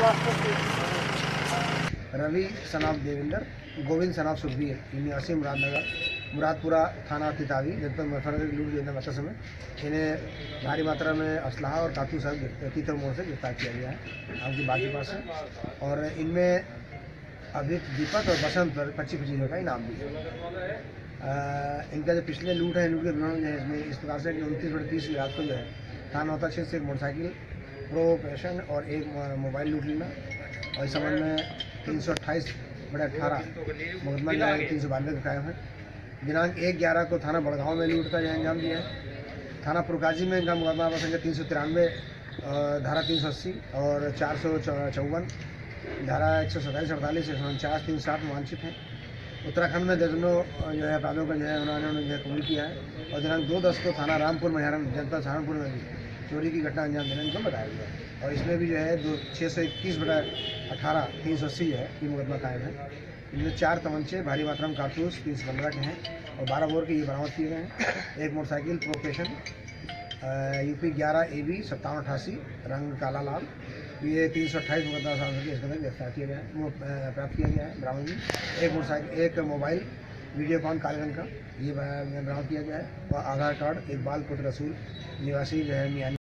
रवि सनाफ देवेंद्र, गोविंद सनाफ सुखबीर, निवासी मुरादपुरा थाना तितावी जनपद मुजफ्फरनगर लूट योजना बता समय इन्हें भारी मात्रा में असलाहा और कारतूस तीतर मोड़ से गिरफ्तार किया गया है आपकी बात के पास है। और इनमें अभियुक्त दीपक और बसंत पर 25,000 का इनाम भी है। इनका जो पिछले लूट है, लूट के दौरान जो है इसमें इस प्रकार से 29/30 रात को जो है थाना होता क्षेत्र से एक मोटरसाइकिल प्रो पैशन और एक मोबाइल लूट लेना और इस संबंध में 328/18 मुकदमा जो है 392 का कायम है। दिनांक 1/11 को थाना बड़गांव में लूट का अंजाम दिया है। थाना पुरकाजी में इनका मुकदमा संख्या 393 धारा 380 और 454 धारा 127, 48, 149, 360 वांछित हैं। उत्तराखंड में दर्जनों जो है अपराधों का जो है उन्होंने जो है कबूल किया है और दिनांक 2/10 को थाना रामपुर महियारम जनपद सहारनपुर में भी चोरी की घटना अंजाम देने को बताया गया और इसमें भी जो है 621/18 380 जो है ये मुकदमा कायम है। इनमें 4 तमंचे, भारी मात्रा में कारतूस 315 के हैं और 12 बोर के ये बरामद किए गए हैं। एक मोटरसाइकिल प्रोपेशन UP 11 AB 5788 रंग काला लाल, ये 328 मुकदमा के इसके अंदर गिरफ्तार किया गया है, प्राप्त किया गया है बरामद में। एक मोटरसाइकिल, एक मोबाइल वीडियोकॉन काले रंग का ये बरामद किया गया है और आधार कार्ड, एक बाल पुत्र रसूल निवासी जो है मियाँ